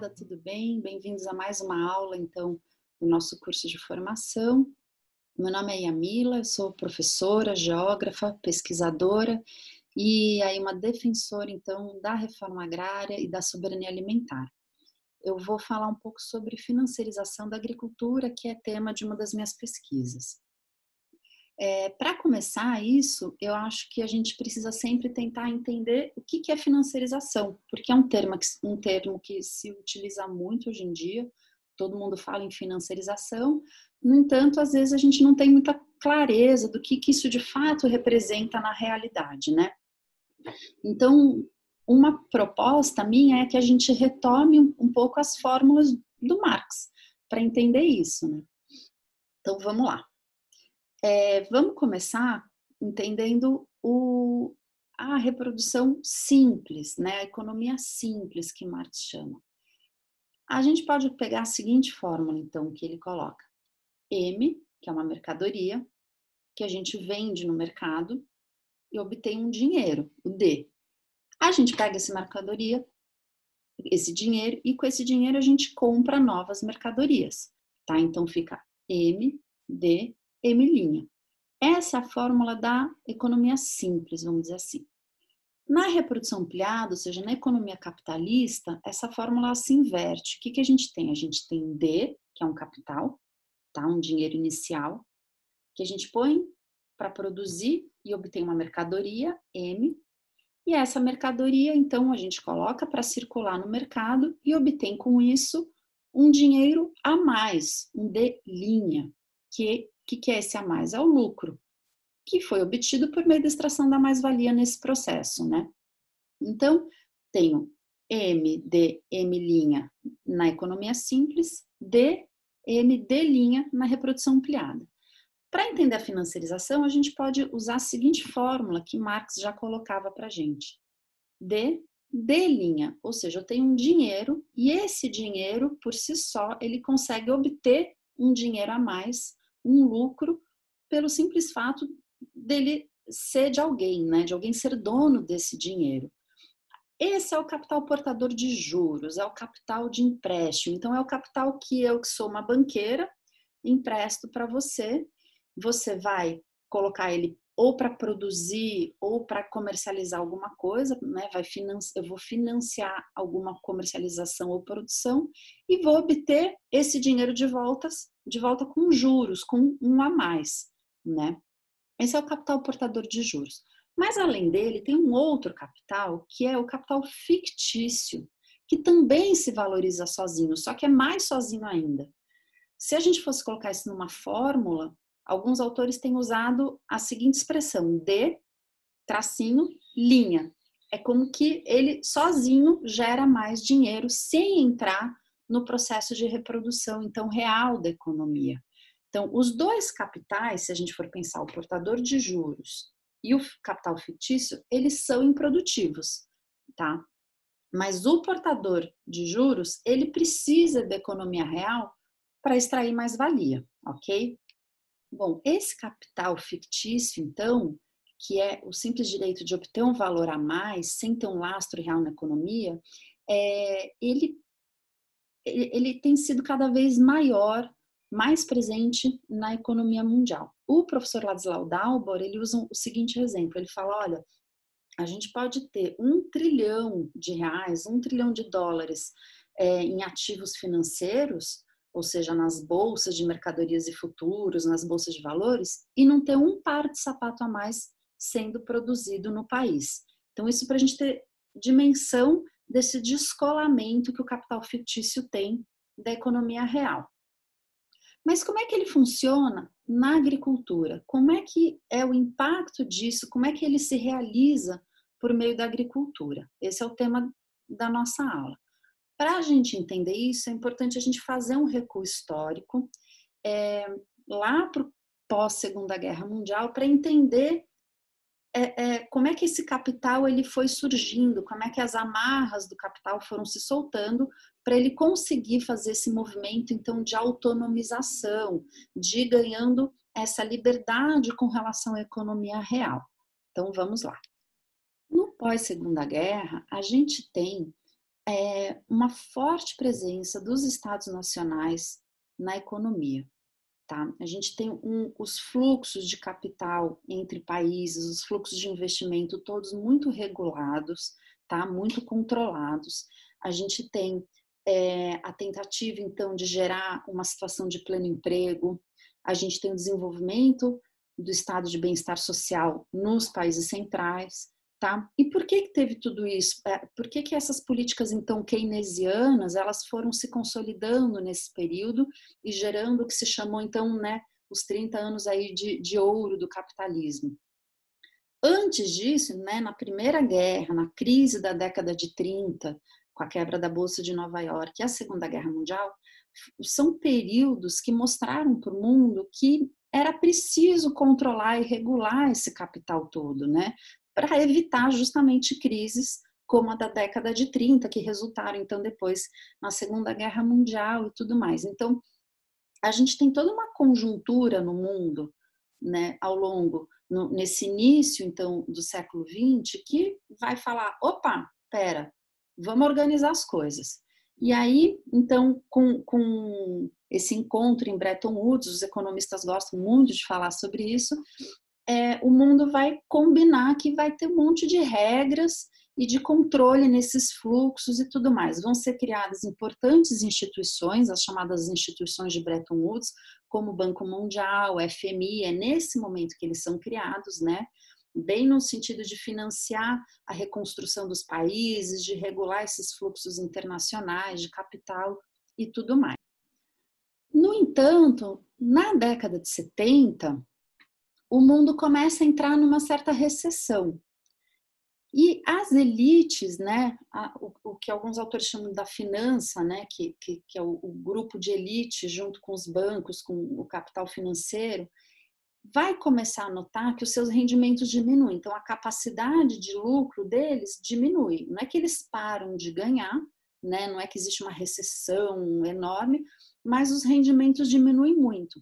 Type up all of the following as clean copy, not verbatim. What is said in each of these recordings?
moçada, tudo bem? Bem-vindos a mais uma aula, então, do nosso curso de formação. Meu nome é Yamila, eu sou professora, geógrafa, pesquisadora e aí uma defensora, então, da reforma agrária e da soberania alimentar. Eu vou falar um pouco sobre financiarização da agricultura, que é tema de uma das minhas pesquisas. Para começar isso, eu acho que a gente precisa sempre tentar entender o que é financiarização, porque é um termo que se utiliza muito hoje em dia, todo mundo fala em financiarização, no entanto, às vezes a gente não tem muita clareza do que isso de fato representa na realidade, né? Então, uma proposta minha é que a gente retome um pouco as fórmulas do Marx, para entender isso, né? Então, vamos lá. Vamos começar entendendo a reprodução simples, né? A economia simples que Marx chama. A gente pode pegar a seguinte fórmula, então, que ele coloca. M, que é uma mercadoria, que a gente vende no mercado e obtém um dinheiro, o D. A gente pega essa mercadoria, esse dinheiro, e com esse dinheiro a gente compra novas mercadorias, tá? Então fica M, D, M'. Essa é a fórmula da economia simples, vamos dizer assim. Na reprodução ampliada, ou seja, na economia capitalista, essa fórmula se inverte. O que a gente tem? A gente tem D, que é um capital, tá? Um dinheiro inicial, que a gente põe para produzir e obter uma mercadoria, M, e essa mercadoria, então, a gente coloca para circular no mercado e obtém com isso um dinheiro a mais, um D'. Que é esse a mais? É o lucro, que foi obtido por meio da extração da mais-valia nesse processo, né? Então, tenho M, D, M' na economia simples, D, M, D' na reprodução ampliada. Para entender a financiarização, a gente pode usar a seguinte fórmula que Marx já colocava para a gente. D', ou seja, eu tenho um dinheiro e esse dinheiro, por si só, ele consegue obter um dinheiro a mais, um lucro, pelo simples fato dele ser de alguém, né? De alguém ser dono desse dinheiro. Esse é o capital portador de juros, é o capital de empréstimo. Então, é o capital que eu, que sou uma banqueira, empresto para você. Você vai colocar ele ou para produzir ou para comercializar alguma coisa, né? Eu vou financiar alguma comercialização ou produção e vou obter esse dinheiro de volta com juros, com um a mais, né? Esse é o capital portador de juros. Mas além dele, tem um outro capital, que é o capital fictício, que também se valoriza sozinho, só que é mais sozinho ainda. Se a gente fosse colocar isso numa fórmula, alguns autores têm usado a seguinte expressão: D, tracinho, linha. É como que ele sozinho gera mais dinheiro sem entrar no processo de reprodução, então, real da economia. Então, os dois capitais, se a gente for pensar o portador de juros e o capital fictício, eles são improdutivos, tá? Mas o portador de juros, ele precisa da economia real para extrair mais valia, ok? Bom, esse capital fictício, então, que é o simples direito de obter um valor a mais, sem ter um lastro real na economia, ele tem sido cada vez maior, mais presente na economia mundial. O professor Ladislau Dalbor, ele usa o seguinte exemplo, ele fala, olha, a gente pode ter R$ 1 trilhão, R$ 1 trilhão em ativos financeiros, ou seja, nas bolsas de mercadorias e futuros, nas bolsas de valores, e não ter um par de sapato a mais sendo produzido no país. Então, isso para a gente ter dimensão desse descolamento que o capital fictício tem da economia real. Mas como é que ele funciona na agricultura? Como é que é o impacto disso? Como é que ele se realiza por meio da agricultura? Esse é o tema da nossa aula. Para a gente entender isso, é importante a gente fazer um recuo histórico lá para o pós-Segunda Guerra Mundial para entender como é que esse capital ele foi surgindo, como é que as amarras do capital foram se soltando para ele conseguir fazer esse movimento então de autonomização, de ir ganhando essa liberdade com relação à economia real. Então vamos lá. No pós-Segunda Guerra, a gente tem uma forte presença dos estados nacionais na economia. Tá? A gente tem os fluxos de capital entre países, os fluxos de investimento todos muito regulados, tá? Muito controlados. A gente tem a tentativa, então, de gerar uma situação de pleno emprego. A gente tem o desenvolvimento do estado de bem-estar social nos países centrais. Tá? E por que teve tudo isso? Por que essas políticas, então, keynesianas, elas foram se consolidando nesse período e gerando o que se chamou, então, né, os 30 anos aí de ouro do capitalismo? Antes disso, né, na Primeira Guerra, na crise da década de 30, com a quebra da Bolsa de Nova York e a Segunda Guerra Mundial, são períodos que mostraram para o mundo que era preciso controlar e regular esse capital todo, né, para evitar justamente crises como a da década de 30, que resultaram então depois na Segunda Guerra Mundial e tudo mais. Então, a gente tem toda uma conjuntura no mundo, né, ao longo, nesse início, então, do século XX, que vai falar, opa, pera, vamos organizar as coisas. E aí, então, com esse encontro em Bretton Woods, os economistas gostam muito de falar sobre isso, o mundo vai combinar que vai ter um monte de regras e de controle nesses fluxos e tudo mais. Vão ser criadas importantes instituições, as chamadas instituições de Bretton Woods, como o Banco Mundial, o FMI, é nesse momento que eles são criados, né? Bem no sentido de financiar a reconstrução dos países, de regular esses fluxos internacionais de capital e tudo mais. No entanto, na década de 70, o mundo começa a entrar numa certa recessão. E as elites, né, o que alguns autores chamam da finança, né, que é o grupo de elite junto com os bancos, com o capital financeiro, vai começar a notar que os seus rendimentos diminuem. Então, a capacidade de lucro deles diminui. Não é que eles param de ganhar, né, não é que existe uma recessão enorme, mas os rendimentos diminuem muito.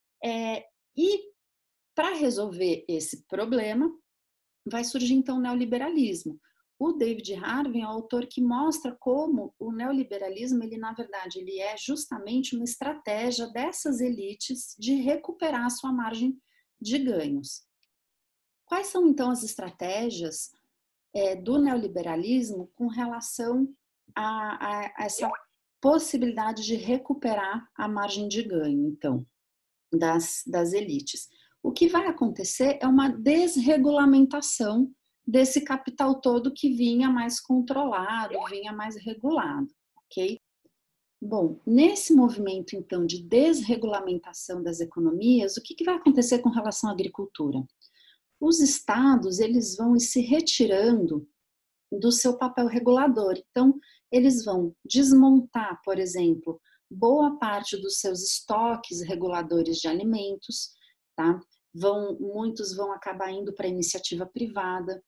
E para resolver esse problema, vai surgir então o neoliberalismo. O David Harvey é o autor que mostra como o neoliberalismo, ele na verdade, ele é justamente uma estratégia dessas elites de recuperar a sua margem de ganhos. Quais são então as estratégias do neoliberalismo com relação a essa possibilidade de recuperar a margem de ganho, então, das elites? O que vai acontecer é uma desregulamentação desse capital todo que vinha mais controlado, vinha mais regulado, ok? Bom, nesse movimento, então, de desregulamentação das economias, o que vai acontecer com relação à agricultura? Os estados, eles vão ir se retirando do seu papel regulador. Então, eles vão desmontar, por exemplo, boa parte dos seus estoques reguladores de alimentos, tá? Muitos vão acabar indo para a iniciativa privada,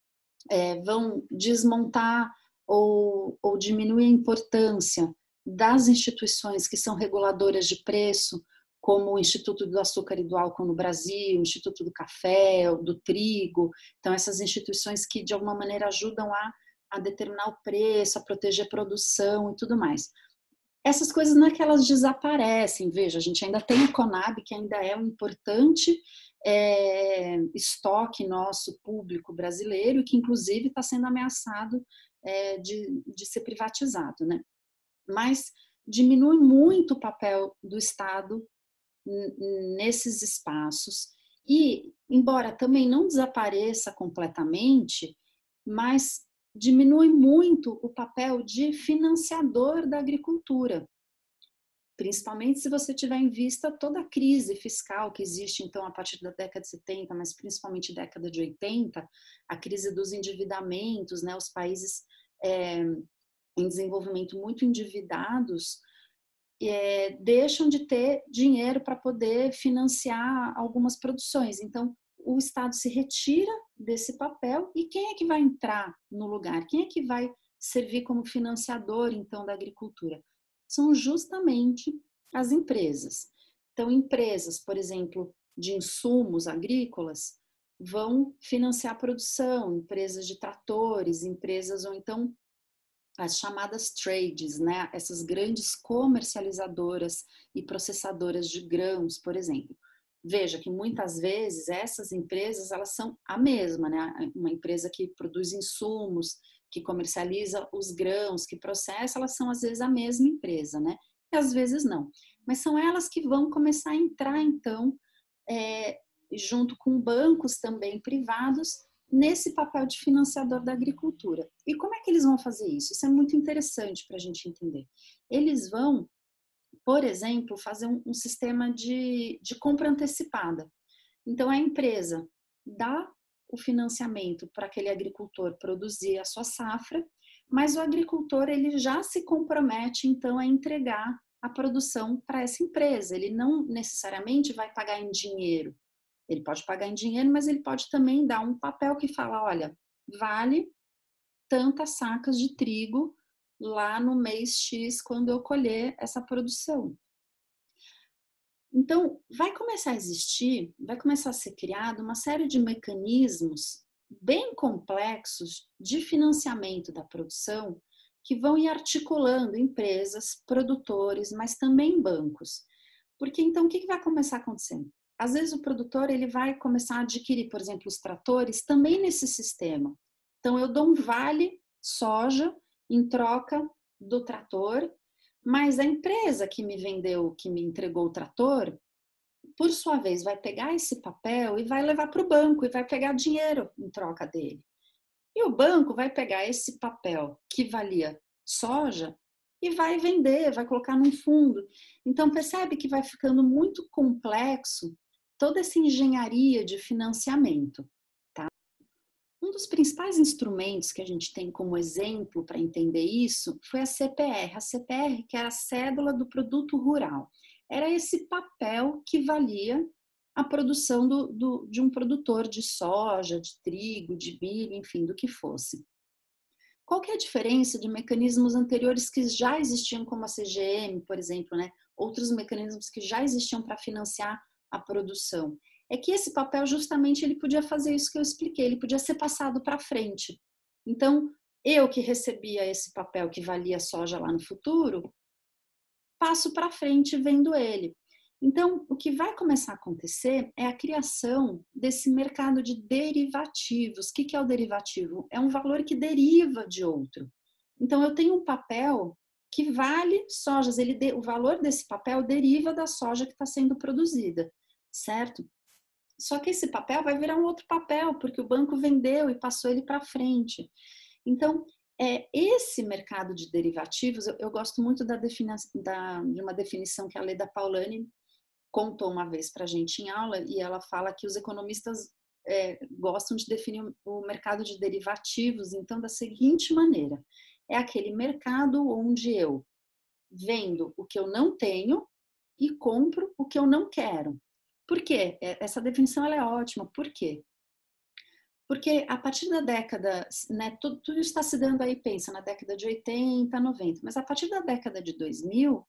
vão desmontar ou diminuir a importância das instituições que são reguladoras de preço, como o Instituto do Açúcar e do Álcool no Brasil, o Instituto do Café, do Trigo. Então, essas instituições que, de alguma maneira, ajudam a determinar o preço, a proteger a produção e tudo mais. Essas coisas não é que elas desaparecem, veja, a gente ainda tem o Conab, que ainda é um importante estoque nosso público brasileiro, que inclusive está sendo ameaçado de ser privatizado, né? Mas diminui muito o papel do Estado nesses espaços e, embora também não desapareça completamente, mas diminui muito o papel de financiador da agricultura, principalmente se você tiver em vista toda a crise fiscal que existe, então, a partir da década de 70, mas principalmente década de 80, a crise dos endividamentos, né, os países em desenvolvimento muito endividados, deixam de ter dinheiro para poder financiar algumas produções. Então, o Estado se retira desse papel e quem é que vai entrar no lugar? Quem é que vai servir como financiador, então, da agricultura? São justamente as empresas. Então, empresas, por exemplo, de insumos agrícolas, vão financiar a produção, empresas de tratores, empresas ou então as chamadas trades, né? Essas grandes comercializadoras e processadoras de grãos, por exemplo. Veja que muitas vezes essas empresas elas são a mesma, né? Uma empresa que produz insumos, que comercializa os grãos, que processa, elas são às vezes a mesma empresa, né? E às vezes não. Mas são elas que vão começar a entrar, então, junto com bancos também privados, nesse papel de financiador da agricultura. E como é que eles vão fazer isso? Isso é muito interessante para a gente entender. Eles vão, por exemplo, fazer um sistema de compra antecipada. Então, a empresa dá o financiamento para aquele agricultor produzir a sua safra, mas o agricultor ele já se compromete, então, a entregar a produção para essa empresa. Ele não necessariamente vai pagar em dinheiro. Ele pode pagar em dinheiro, mas ele pode também dar um papel que fala, olha, vale tantas sacas de trigo lá no mês X quando eu colher essa produção. Então, vai começar a existir, vai começar a ser criado uma série de mecanismos bem complexos de financiamento da produção que vão ir articulando empresas, produtores, mas também bancos. Porque então o que vai começar a acontecer? Às vezes o produtor ele vai começar a adquirir, por exemplo, os tratores também nesse sistema. Então eu dou um vale soja em troca do trator, mas a empresa que me vendeu, que me entregou o trator, por sua vez vai pegar esse papel e vai levar para o banco e vai pegar dinheiro em troca dele. E o banco vai pegar esse papel que valia soja e vai vender, vai colocar num fundo. Então percebe que vai ficando muito complexo toda essa engenharia de financiamento. Tá? Um dos principais instrumentos que a gente tem como exemplo para entender isso foi a CPR. A CPR, que era a cédula do produto rural. Era esse papel que valia a produção de um produtor de soja, de trigo, de milho, enfim, do que fosse. Qual que é a diferença de mecanismos anteriores que já existiam, como a CGM, por exemplo, né? Outros mecanismos que já existiam para financiar a produção? É que esse papel, justamente, ele podia fazer isso que eu expliquei, ele podia ser passado para frente. Então, eu que recebia esse papel que valia soja lá no futuro, passo para frente vendo ele. Então, o que vai começar a acontecer é a criação desse mercado de derivativos. O que é o derivativo? É um valor que deriva de outro. Então, eu tenho um papel que vale sojas, o valor desse papel deriva da soja que está sendo produzida, certo? Só que esse papel vai virar um outro papel, porque o banco vendeu e passou ele para frente. Então, esse mercado de derivativos, eu gosto muito de uma definição que a Leda Paulani contou uma vez para a gente em aula, e ela fala que os economistas gostam de definir o mercado de derivativos, então, da seguinte maneira: é aquele mercado onde eu vendo o que eu não tenho e compro o que eu não quero. Por quê? Essa definição ela é ótima. Por quê? Porque a partir da década, né, tudo está se dando aí, pensa, na década de 80, 90, mas a partir da década de 2000,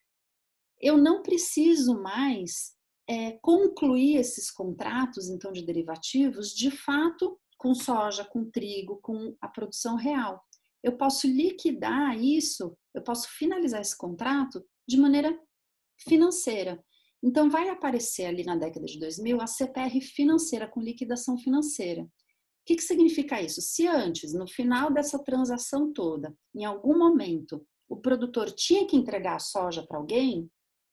eu não preciso mais concluir esses contratos, então, de derivativos, de fato, com soja, com trigo, com a produção real. Eu posso liquidar isso, eu posso finalizar esse contrato de maneira financeira. Então, vai aparecer ali na década de 2000 a CPR financeira, com liquidação financeira. O que significa isso? Se antes, no final dessa transação toda, em algum momento, o produtor tinha que entregar a soja para alguém,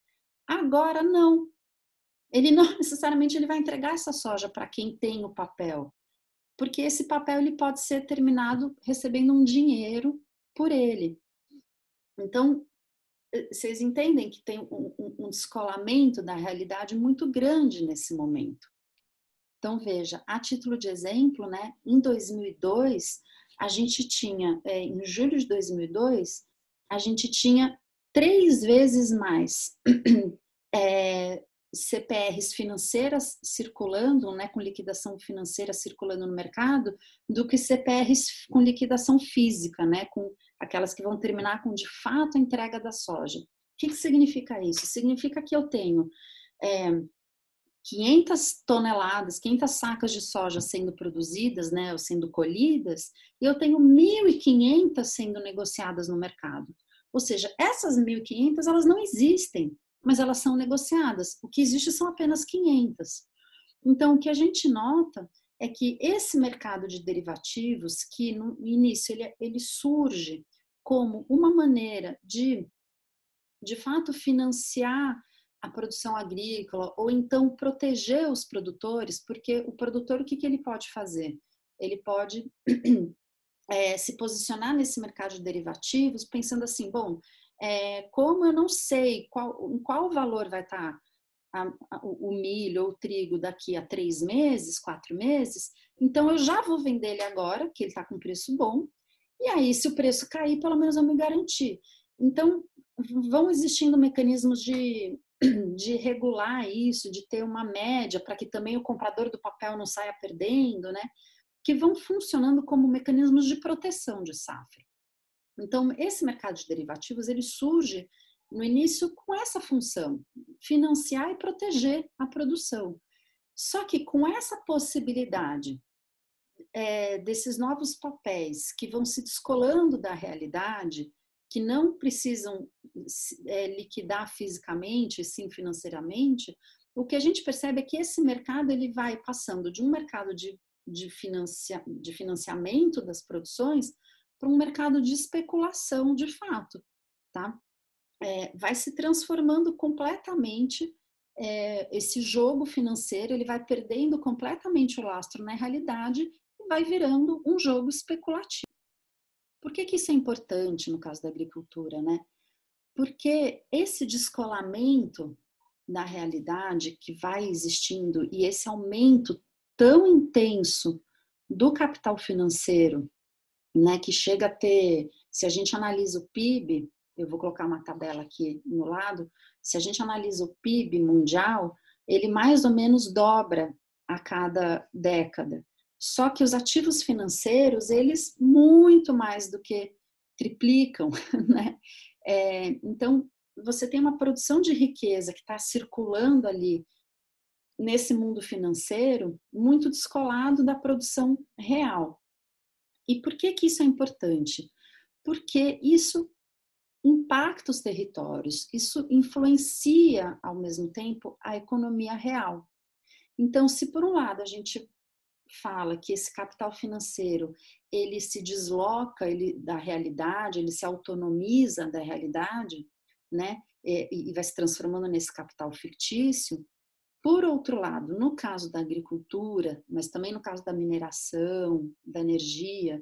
agora não. Ele não necessariamente ele vai entregar essa soja para quem tem o papel, porque esse papel ele pode ser terminado recebendo um dinheiro por ele. Então, vocês entendem que tem um descolamento da realidade muito grande nesse momento. Então, veja, a título de exemplo, né, em 2002, a gente tinha, em julho de 2002, a gente tinha 3 vezes mais CPRs financeiras circulando, né, com liquidação financeira circulando no mercado, do que CPRs com liquidação física, né, com aquelas que vão terminar com, de fato, a entrega da soja. O que significa isso? Significa que eu tenho 500 toneladas, 500 sacas de soja sendo produzidas, né, ou sendo colhidas, e eu tenho 1.500 sendo negociadas no mercado. Ou seja, essas 1.500, elas não existem, mas elas são negociadas. O que existe são apenas 500. Então, o que a gente nota é que esse mercado de derivativos, que no início ele surge como uma maneira de fato, financiar a produção agrícola ou então proteger os produtores, porque o produtor, o que ele pode fazer? Ele pode se posicionar nesse mercado de derivativos pensando assim, bom, como eu não sei em qual valor vai estar o milho ou o trigo daqui a 3 meses, 4 meses, então eu já vou vender ele agora, que ele está com preço bom, e aí se o preço cair, pelo menos eu me garantir. Então, vão existindo mecanismos de regular isso, de ter uma média para que também o comprador do papel não saia perdendo, né? Que vão funcionando como mecanismos de proteção de safra. Então, esse mercado de derivativos, ele surge no início com essa função, financiar e proteger a produção. Só que com essa possibilidade desses novos papéis que vão se descolando da realidade, que não precisam liquidar fisicamente, sim financeiramente, o que a gente percebe é que esse mercado ele vai passando de um mercado de financiamento das produções para um mercado de especulação de fato, tá? Vai se transformando completamente esse jogo financeiro, ele vai perdendo completamente o lastro na realidade e vai virando um jogo especulativo. Por que isso é importante no caso da agricultura, né? Porque esse descolamento da realidade que vai existindo e esse aumento tão intenso do capital financeiro, né, que chega a ter, se a gente analisa o PIB, eu vou colocar uma tabela aqui no lado, se a gente analisa o PIB mundial, ele mais ou menos dobra a cada década. Só que os ativos financeiros, eles muito mais do que triplicam, né? Então, você tem uma produção de riqueza que está circulando ali nesse mundo financeiro muito descolado da produção real. E por que isso é importante? Porque isso impacta os territórios, isso influencia ao mesmo tempo a economia real. Então, se por um lado a gente fala que esse capital financeiro ele se desloca da realidade, ele se autonomiza da realidade, né? E vai se transformando nesse capital fictício. Por outro lado, no caso da agricultura, mas também no caso da mineração, da energia,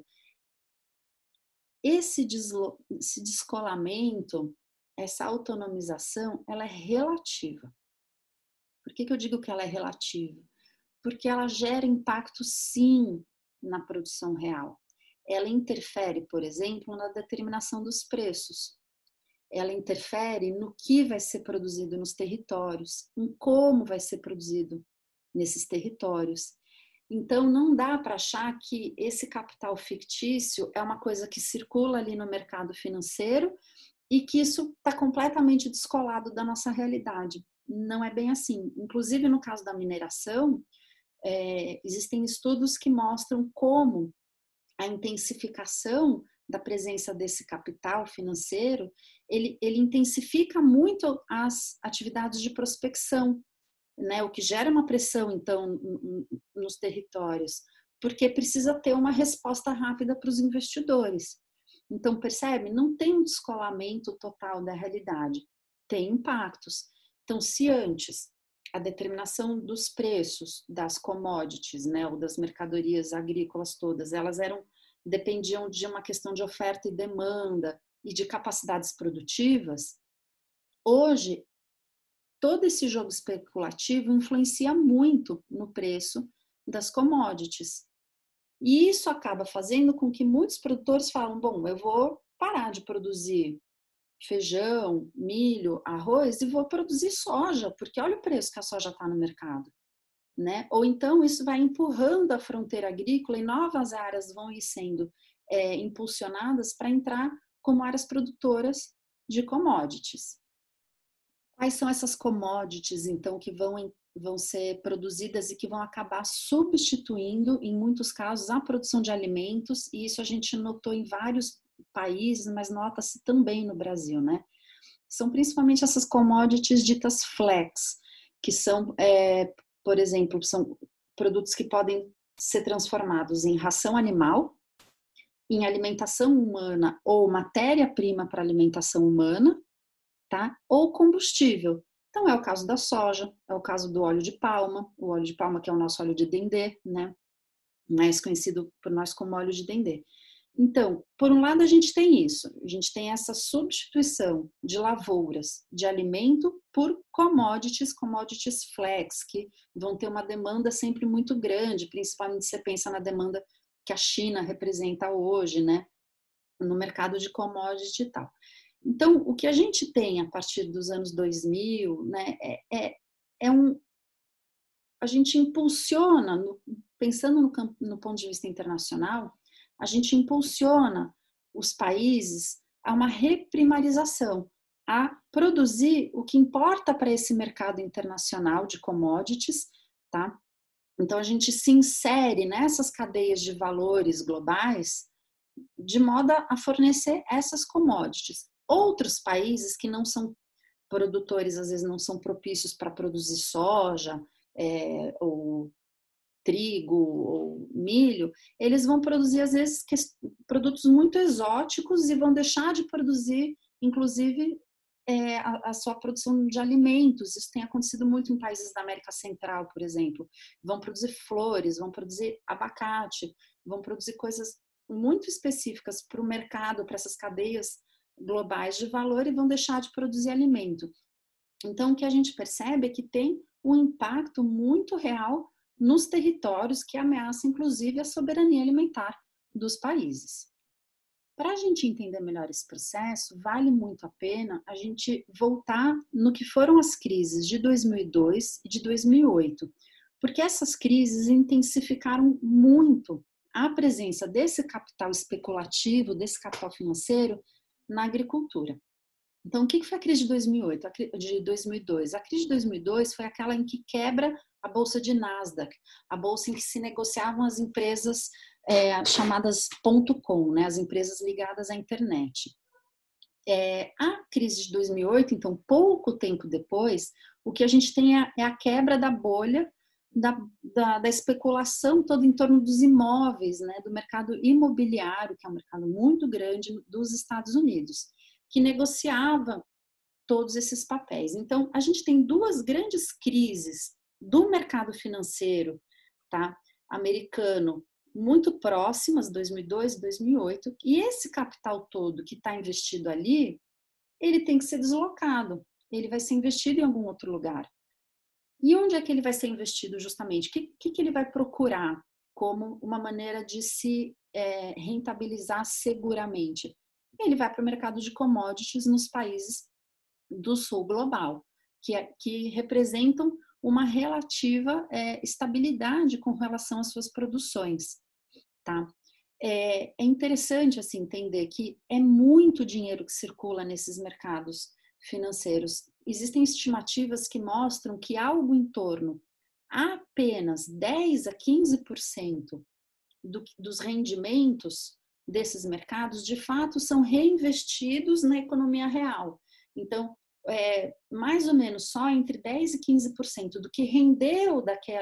esse descolamento, essa autonomização, ela é relativa. Por que eu digo que ela é relativa? Porque ela gera impacto, sim, na produção real. Ela interfere, por exemplo, na determinação dos preços. Ela interfere no que vai ser produzido nos territórios, em como vai ser produzido nesses territórios. Então, não dá para achar que esse capital fictício é uma coisa que circula ali no mercado financeiro e que isso está completamente descolado da nossa realidade. Não é bem assim. Inclusive, no caso da mineração, existem estudos que mostram como a intensificação da presença desse capital financeiro, ele intensifica muito as atividades de prospecção, né? O que gera uma pressão, então, nos territórios, porque precisa ter uma resposta rápida para os investidores. Então, percebe? Não tem um descolamento total da realidade, tem impactos. Então, se antes a determinação dos preços das commodities, né, ou das mercadorias agrícolas todas, dependiam de uma questão de oferta e demanda e de capacidades produtivas, hoje todo esse jogo especulativo influencia muito no preço das commodities. E isso acaba fazendo com que muitos produtores falam, bom, eu vou parar de produzir feijão, milho, arroz e vou produzir soja, porque olha o preço que a soja está no mercado. Né? Ou então isso vai empurrando a fronteira agrícola e novas áreas vão ir sendo impulsionadas para entrar como áreas produtoras de commodities. Quais são essas commodities, então, que vão vão ser produzidas e que vão acabar substituindo, em muitos casos, a produção de alimentos, e isso a gente notou em vários países, mas nota-se também no Brasil, né? São principalmente essas commodities ditas flex, que são, por exemplo, são produtos que podem ser transformados em ração animal, em alimentação humana ou matéria-prima para alimentação humana, tá? Ou combustível. Então é o caso da soja, é o caso do óleo de palma, o óleo de palma que é o nosso óleo de dendê, né? Mais conhecido por nós como óleo de dendê. Então, por um lado a gente tem isso, a gente tem essa substituição de lavouras, de alimento por commodities, commodities flex, que vão ter uma demanda sempre muito grande, principalmente se você pensa na demanda que a China representa hoje, né, no mercado de commodities e tal. Então, o que a gente tem a partir dos anos 2000, né, a gente impulsiona, pensando no ponto de vista internacional, a gente impulsiona os países a uma reprimarização, a produzir o que importa para esse mercado internacional de commodities, tá? Então a gente se insere nessas cadeias de valores globais de modo a fornecer essas commodities. Outros países que não são produtores, às vezes não são propícios para produzir soja, ou trigo ou milho, eles vão produzir às vezes produtos muito exóticos e vão deixar de produzir, inclusive, a sua produção de alimentos. Isso tem acontecido muito em países da América Central, por exemplo. Vão produzir flores, vão produzir abacate, vão produzir coisas muito específicas para o mercado, para essas cadeias globais de valor e vão deixar de produzir alimento. Então, o que a gente percebe é que tem um impacto muito real nos territórios que ameaça, inclusive, a soberania alimentar dos países. Para a gente entender melhor esse processo, vale muito a pena a gente voltar no que foram as crises de 2002 e de 2008, porque essas crises intensificaram muito a presença desse capital especulativo, desse capital financeiro na agricultura. Então, o que foi a crise de 2008, de 2002? A crise de 2002 foi aquela em que quebra a bolsa de Nasdaq, a bolsa em que se negociavam as empresas chamadas .com, né, as empresas ligadas à internet. A crise de 2008, então, pouco tempo depois, o que a gente tem é a quebra da bolha da especulação toda em torno dos imóveis, né, do mercado imobiliário, que é um mercado muito grande dos Estados Unidos, que negociava todos esses papéis. Então, a gente tem duas grandes crises do mercado financeiro, tá, americano, muito próximas, 2002 e 2008, e esse capital todo que está investido ali, ele tem que ser deslocado, ele vai ser investido em algum outro lugar. E onde é que ele vai ser investido justamente? O que ele vai procurar como uma maneira de se rentabilizar seguramente? Ele vai para o mercado de commodities nos países do sul global, que representam uma relativa estabilidade com relação às suas produções, tá? É interessante assim entender que é muito dinheiro que circula nesses mercados financeiros. Existem estimativas que mostram que algo em torno apenas 10 a 15% dos rendimentos desses mercados, de fato, são reinvestidos na economia real. Então, mais ou menos só entre 10 e 15% do que rendeu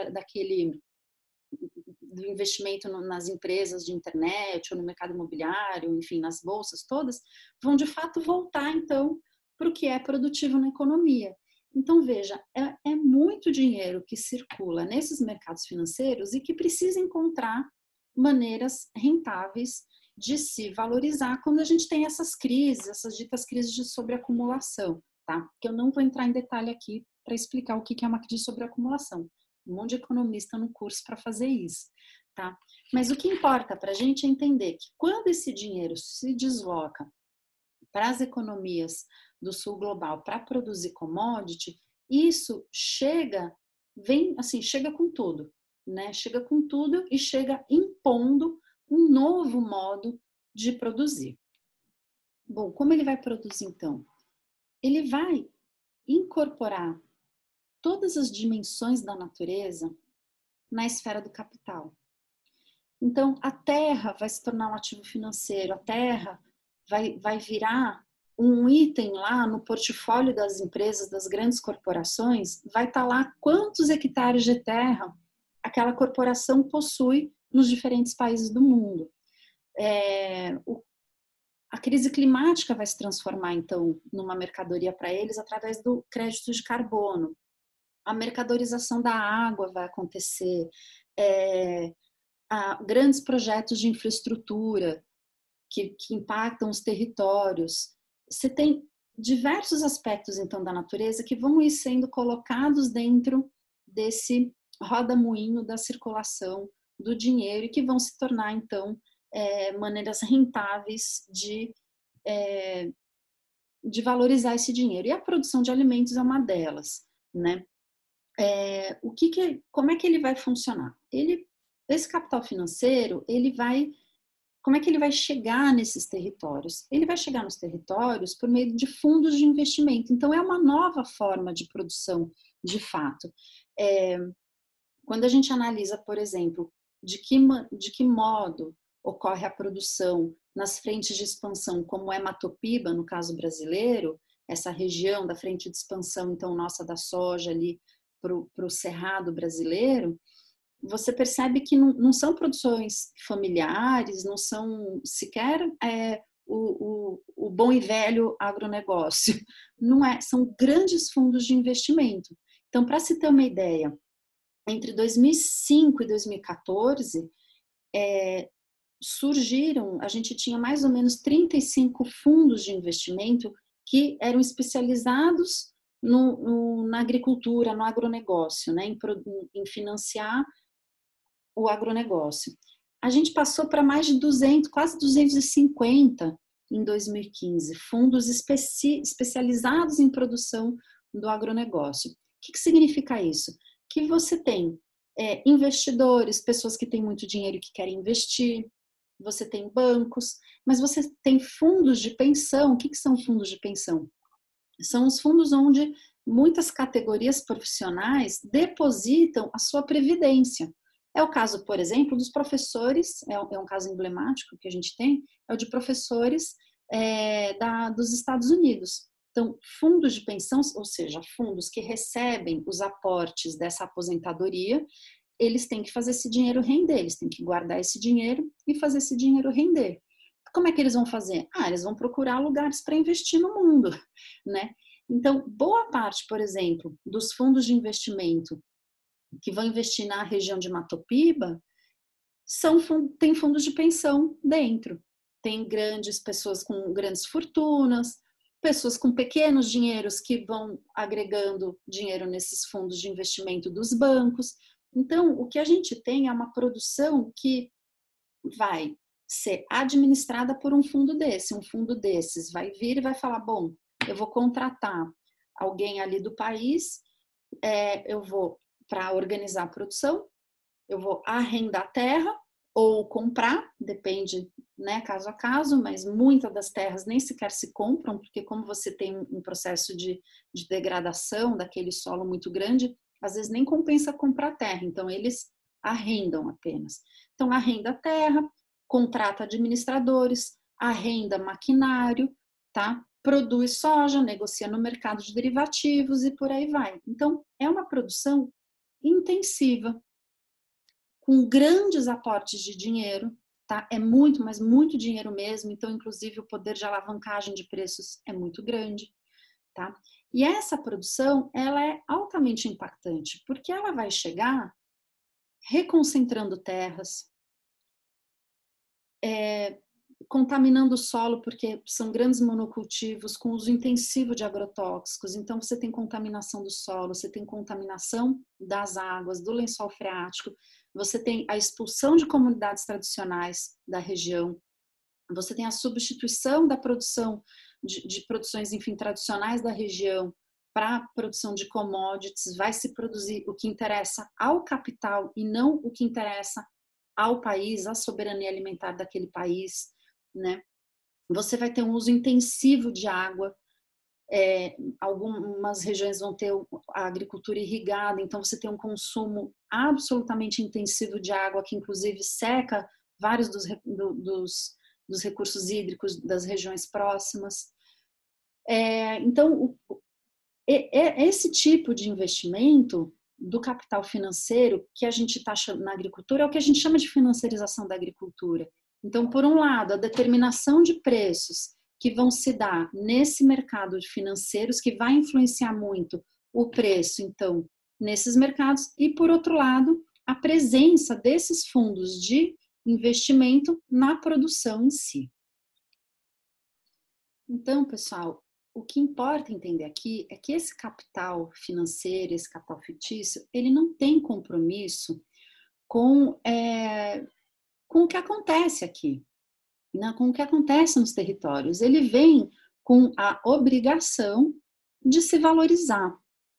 do investimento nas empresas de internet ou no mercado imobiliário, enfim, nas bolsas todas, vão de fato voltar, então, para o que é produtivo na economia. Então, veja, é muito dinheiro que circula nesses mercados financeiros e que precisa encontrar maneiras rentáveis de se valorizar quando a gente tem essas crises, essas ditas crises de sobreacumulação, tá? Porque eu não vou entrar em detalhe aqui para explicar o que é uma crise de sobreacumulação. Um monte de economista no curso para fazer isso, tá? Mas o que importa para a gente é entender que quando esse dinheiro se desloca para as economias do sul global para produzir commodity, isso chega com tudo, né? Chega com tudo e chega impondo um novo modo de produzir. Bom, como ele vai produzir então? Ele vai incorporar todas as dimensões da natureza na esfera do capital. Então, a terra vai se tornar um ativo financeiro, a terra vai virar um item lá no portfólio das empresas, das grandes corporações, vai estar lá quantos hectares de terra aquela corporação possui nos diferentes países do mundo. A crise climática vai se transformar, então, numa mercadoria para eles através do crédito de carbono. A mercadorização da água vai acontecer, grandes projetos de infraestrutura que impactam os territórios. Você tem diversos aspectos, então, da natureza que vão ir sendo colocados dentro desse roda-moinho da circulação do dinheiro e que vão se tornar, então, maneiras rentáveis de valorizar esse dinheiro. E a produção de alimentos é uma delas, né? Como é que ele vai funcionar? Esse capital financeiro, como é que ele vai chegar nesses territórios? Ele vai chegar nos territórios por meio de fundos de investimento. Então, é uma nova forma de produção, de fato. Quando a gente analisa, por exemplo, de que modo ocorre a produção nas frentes de expansão, como é Matopiba, no caso brasileiro, essa região da frente de expansão, então, nossa da soja ali para o cerrado brasileiro, você percebe que não são produções familiares, não são sequer o bom e velho agronegócio. Não é, são grandes fundos de investimento. Então, para se ter uma ideia, entre 2005 e 2014, surgiram, a gente tinha mais ou menos 35 fundos de investimento que eram especializados na agricultura, no agronegócio, né, em financiar o agronegócio. A gente passou para mais de 200, quase 250 em 2015, fundos especializados em produção do agronegócio. O que significa isso? Que você tem investidores, pessoas que têm muito dinheiro e que querem investir, você tem bancos, mas você tem fundos de pensão. O que são fundos de pensão? São os fundos onde muitas categorias profissionais depositam a sua previdência. É o caso, por exemplo, dos professores, é um caso emblemático que a gente tem, é o de professores dos Estados Unidos. Então, fundos de pensão, ou seja, fundos que recebem os aportes dessa aposentadoria, eles têm que fazer esse dinheiro render, eles têm que guardar esse dinheiro e fazer esse dinheiro render. Como é que eles vão fazer? Eles vão procurar lugares para investir no mundo, né? Então, boa parte, por exemplo, dos fundos de investimento que vão investir na região de Matopiba tem fundos de pensão dentro. Tem pessoas com grandes fortunas, pessoas com pequenos dinheiros que vão agregando dinheiro nesses fundos de investimento dos bancos. Então, o que a gente tem é uma produção que vai ser administrada por um fundo desse. Um fundo desses vai vir e vai falar, bom, eu vou contratar alguém ali do país, eu vou para organizar a produção, eu vou arrendar terra ou comprar, depende, né, caso a caso, mas muitas das terras nem sequer se compram, porque como você tem um processo de degradação daquele solo muito grande, às vezes nem compensa comprar terra, então eles arrendam apenas. Então arrenda terra, contrata administradores, arrenda maquinário, tá? Produz soja, negocia no mercado de derivativos e por aí vai. Então é uma produção intensiva, com grandes aportes de dinheiro, tá? É muito, mas muito dinheiro mesmo, então inclusive o poder de alavancagem de preços é muito grande, tá? E essa produção, ela é altamente impactante, porque ela vai chegar reconcentrando terras, contaminando o solo, porque são grandes monocultivos com uso intensivo de agrotóxicos, então você tem contaminação do solo, você tem contaminação das águas, do lençol freático, você tem a expulsão de comunidades tradicionais da região, você tem a substituição da produção de produções, enfim, tradicionais da região para a produção de commodities, vai se produzir o que interessa ao capital e não o que interessa ao país, à soberania alimentar daquele país, né? Você vai ter um uso intensivo de água, Algumas regiões vão ter a agricultura irrigada, então você tem um consumo absolutamente intensivo de água, que inclusive seca vários dos recursos hídricos das regiões próximas. Então, esse tipo de investimento do capital financeiro que a gente taxa na agricultura é o que a gente chama de financiarização da agricultura. Então, por um lado, a determinação de preços que vão se dar nesse mercado de financeiros, que vai influenciar muito o preço, então, nesses mercados, e por outro lado, a presença desses fundos de investimento na produção em si. Então, pessoal, o que importa entender aqui é que esse capital financeiro, esse capital fictício, ele não tem compromisso com o que acontece aqui, né? Com o que acontece nos territórios. Ele vem com a obrigação de se valorizar.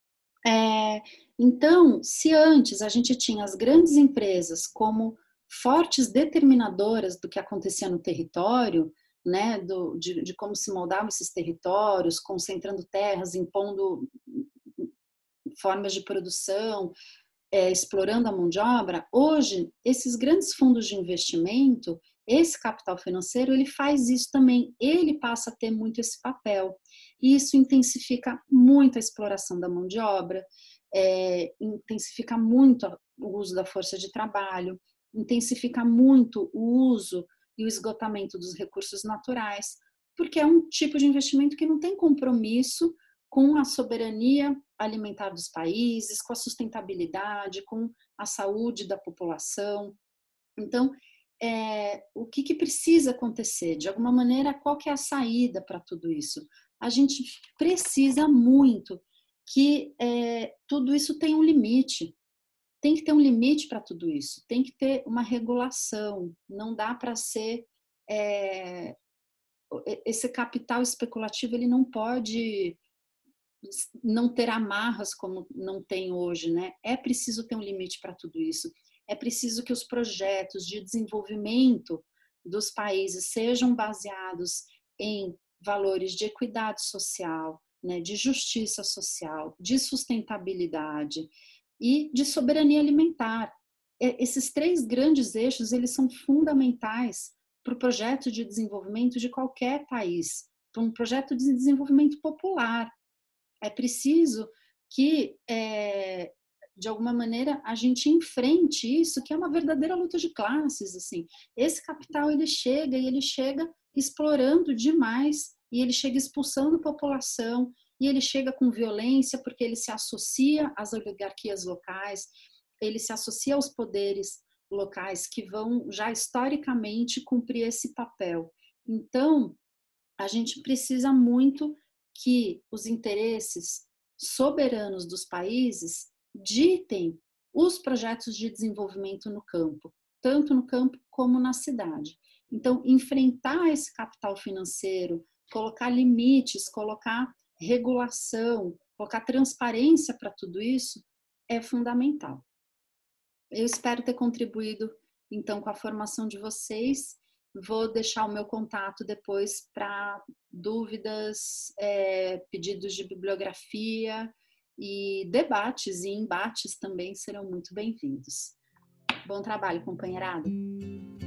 Então, se antes a gente tinha as grandes empresas como fortes determinadoras do que acontecia no território, né, de como se moldavam esses territórios, concentrando terras, impondo formas de produção, explorando a mão de obra, hoje, esses grandes fundos de investimento, esse capital financeiro, ele faz isso também, ele passa a ter muito esse papel. E isso intensifica muito a exploração da mão de obra, intensifica muito o uso da força de trabalho, intensifica muito o uso e o esgotamento dos recursos naturais, porque é um tipo de investimento que não tem compromisso com a soberania alimentar dos países, com a sustentabilidade, com a saúde da população. Então, o que precisa acontecer? De alguma maneira, qual que é a saída para tudo isso? A gente precisa muito que tudo isso tenha um limite. Tem que ter um limite para tudo isso. Tem que ter uma regulação. Não dá para ser... esse capital especulativo, ele não pode não ter amarras como não tem hoje, né? É preciso ter um limite para tudo isso. É preciso que os projetos de desenvolvimento dos países sejam baseados em valores de equidade social, né, de justiça social, de sustentabilidade e de soberania alimentar. Esses três grandes eixos, eles são fundamentais para o projeto de desenvolvimento de qualquer país, para um projeto de desenvolvimento popular. É preciso que, de alguma maneira, a gente enfrente isso, que é uma verdadeira luta de classes. Assim. Esse capital, ele chega explorando demais, e ele chega expulsando população, e ele chega com violência, porque ele se associa às oligarquias locais, ele se associa aos poderes locais que vão já historicamente cumprir esse papel. Então, a gente precisa muito que os interesses soberanos dos países ditem os projetos de desenvolvimento no campo, tanto no campo como na cidade. Então, enfrentar esse capital financeiro, colocar limites, colocar regulação, colocar transparência para tudo isso é fundamental. Eu espero ter contribuído, então, com a formação de vocês. Vou deixar o meu contato depois para dúvidas, pedidos de bibliografia e debates e embates também serão muito bem-vindos. Bom trabalho, companheirada!